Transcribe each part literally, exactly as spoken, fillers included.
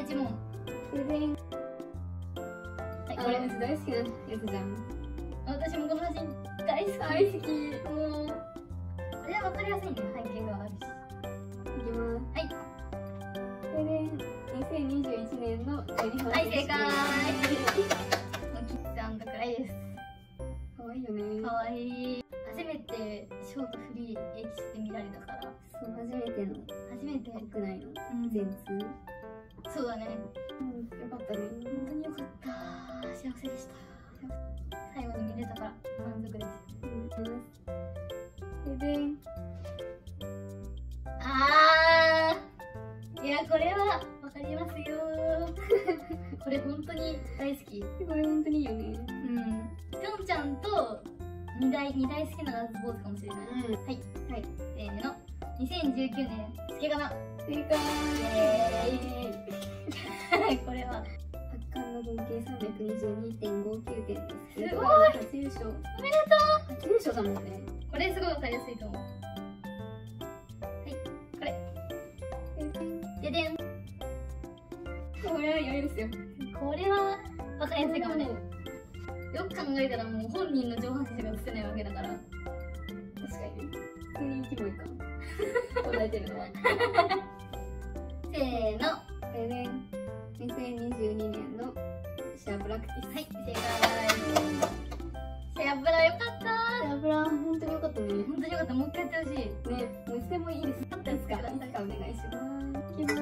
ち問。 ででん。 はい、 あ、 これ私大好きなやつじゃん。 私もこの写真大好き。 大好き。 もうこれは分かりやすいね、背景があるし。 いきます。 はい。 ででん。にせんにじゅういちねんの全日本はい、正解。 選手権。 のキッズ&クライです。 可愛いよね。 かわいい。初めてショートフリーエキスで見られたから。 そう、初めての初めて。 国内のうん全通。 そうだね。 うん、よかったね。 本当によかった。幸せでした。最後に見れたから満足です。 うん。ででん。 あー、いやこれはわかりますよ。これ本当に大好き。 これ本当にいいよね。 うん。ぴょんちゃんと二大二大好きなガッツポーズかもしれない。 うん。 はいはい。せーの。にせんじゅうきゅうねんスケガナ。 正解。 イエーイ。これは圧巻の合計さんびゃくにじゅうにてんごきゅうてんです。 すごい。 初優勝。 おめでと初優勝だもんね。 う。これすごいわかりやすいと思う。はいこれ。ででん。 これは余裕ですよ。 これはわかりやすいかもね。よく考えたらもう本人の上半身しか映せないわけだから。 確かにね。普通にキモいか。答えてるのは。 せーの。 ででん。にせんにじゅうにねんのシェアプラクティス。 はい、正解。シェアブラよかったシェアプラ本当によかったね。 ー。本当によかった。もう一回やってほしい。 ね、もういつでもいいです。いつか、いつかお願いします。いきます。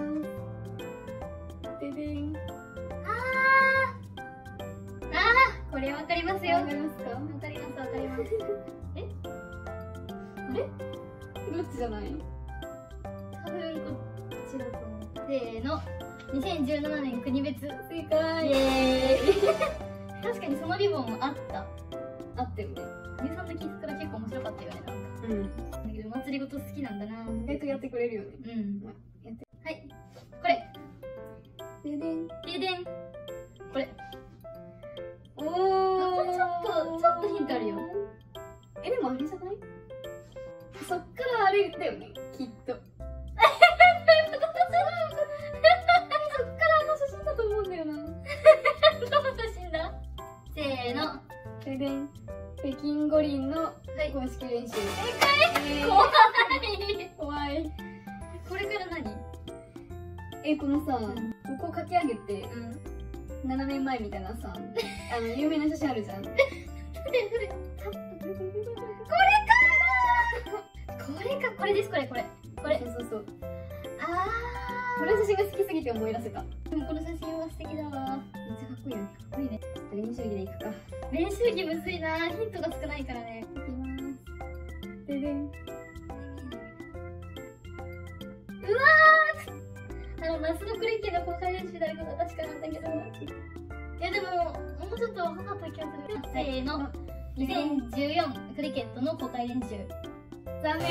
ででん。 あー。あー。これわかりますよ。 わかりますか？ わかります、わかります。えあれどっちじゃない？ 多分こっちだと思う。せーの。にせんじゅうななねん国別。 正解。 イエーイ。確かにそのリボンあった。 あったよね。 乳酸のキスから結構面白かったよね、なんか。 うん。 だけど、祭りごと好きなんだな。 意外とやってくれるよね。 うん。 まあやって。 はい。これ。 ででん。 ででん。これ。 おー。 あ、これちょっと、ちょっとヒントあるよ。 え、でもあれじゃない？そっからあれだよね、きっと。そっからあの写真だと思うんだよな。 どの写真だ？せーの。 ででん。北京五輪のはい。 公式練習。 正解。 えー怖い。 怖い。 これから何？ え、このさ、 んここ書き上げて、 うん。 ななねんまえみたいなさ、あの、有名な写真あるじゃん。 どれどれ。これか。これです、これ、これ。これ。 そうそうそう。 あこの写真が好きすぎて思い出せた。めっー。でもこの写真は素敵だわ。 ちゃかっこいいよね。 かっこいいね。 練習着でいくか。 練習着むずいな。ヒントが少ないからね。 いきます。ででん。 うわー。あの、夏のクリケの公開練習誰かが確かなんだけど。いや、でも、もうちょっと若かった気がする。せーの。にせんじゅうよんクリケットの公開練習。 残念。 あー、なん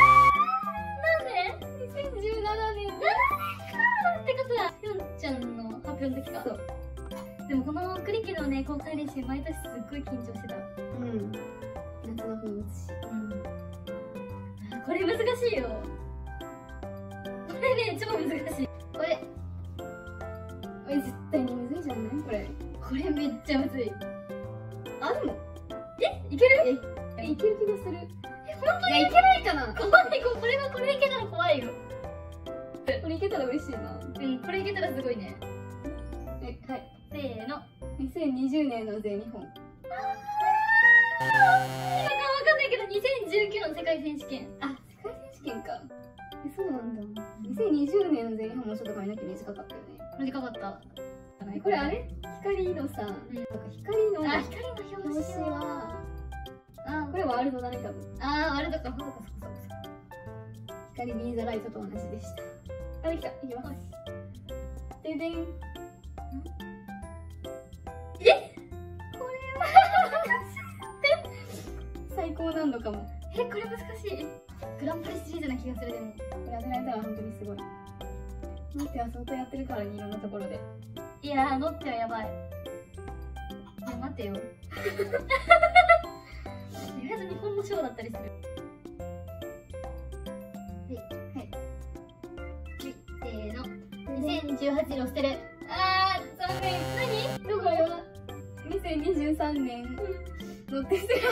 でにせんじゅうななねん。 ななねんかーってことは、ぴょんちゃんの発表の時か。 そう。 でもこのクリケのね、公開練習、毎年すっごい緊張してた。 うん。夏の風物詩。 うん。これ難しいよ。これね、超難しい。これ、 え、絶対にむずいじゃないこれ。 これめっちゃむずい。 あ、でも。 え、いける？ え、いける気がする。 え、本当にいや、いけないかな。 怖い。これはこれいけたら怖いよ。 これいけたら嬉しいな。 うん、これいけたらすごいね。 え、はい。 せーの。 にせんにじゅうねんの全日本。 今かわかんないけど、にせんじゅうきゅうの世界選手権。 あ、世界選手権か。え、そうなんだ。にせんにじゅうねんの全日本もちょっと髪の毛短かったよね。 短かった。 これあれ光のさ、 うんなんか光のあ、光の表表紙は。 紙は、あ、これワールドだね、多分。 あー、あれだから、そうかそうかそうか。 光ビーザライトと同じでした。あ、できた。いきます。ででん。 え、こ最高難度かも。 れ、え、これ難しい。グランプリシリーズな気がする、でも。 これ当てられたら本当にすごい。ノッテは相当やってるからね、いろんなところで。 いやー、ノッテはやばい。いや、待てよ。意外と日本のショーだったりする。はい。はい。せーの。にせんにじゅうはちロステル。あー、残念。何どここれはにせんにじゅうさんねんのテスト。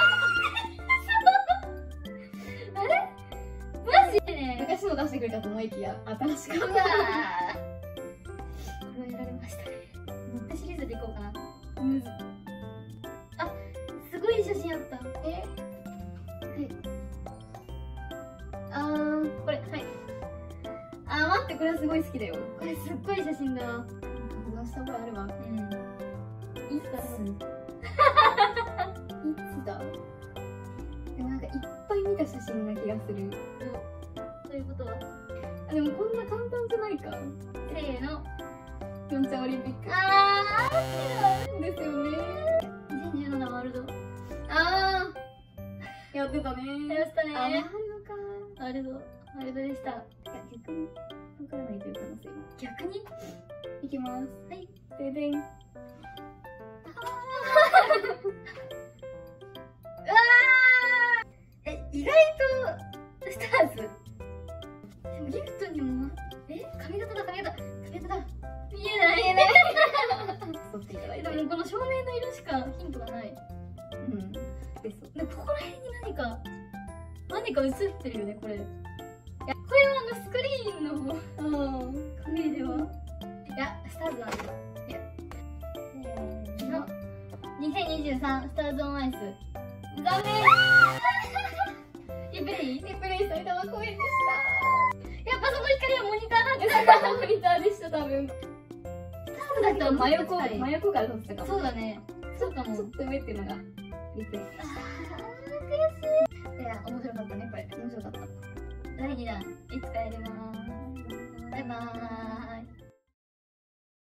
あれマジでね。 昔の出してくれたと思いきや新しかっうわー。これはやられましたね。ノッテシリーズでいこうかな。 た。むず。 あ、すごい写真あった。 え、 はい。あー、これ、はい。 あー、待って、これはすごい好きだよ。 これすっごい写真だ。 拡散した覚えあるわ。 うん。 いつだろう。いつだ。でもなんかいっぱい見た写真な気がする。 ということは、 あ、でもこんな簡単じゃないか。 せーの。 ピョンチャンオリンピック。 あですよね。 ー、にせんじゅうななワールド。 あー、やってたね。 やったねあ、あるのか。 ワールド、ワールドでした。 いや、逆にわからないという可能性も。 逆にいきます。 はい。 ででん。 うわーえ、意外と、スターズ。でもギフトにも、え髪型だ、髪型。髪型だ。見えない。見えない。 取っていただいて。 でもこの照明の色しかヒントがない。 うん。です。 でここら辺に何か、何か映ってるよね、これ。いや、これはあのスクリーンのあー。 影では。いや、スターズなんだよ。いや、せーの。にせんにじゅうさんスターズオンアイス。残念。リプレイリプレイされたわ、公園でしやっぱその光はモニターなんですた。モニターでした、多分。 スターズだったら真横、 真横真横から撮ってたかも。 そうだね。そうかも。 ちょっと上っていうのがリプレイでした。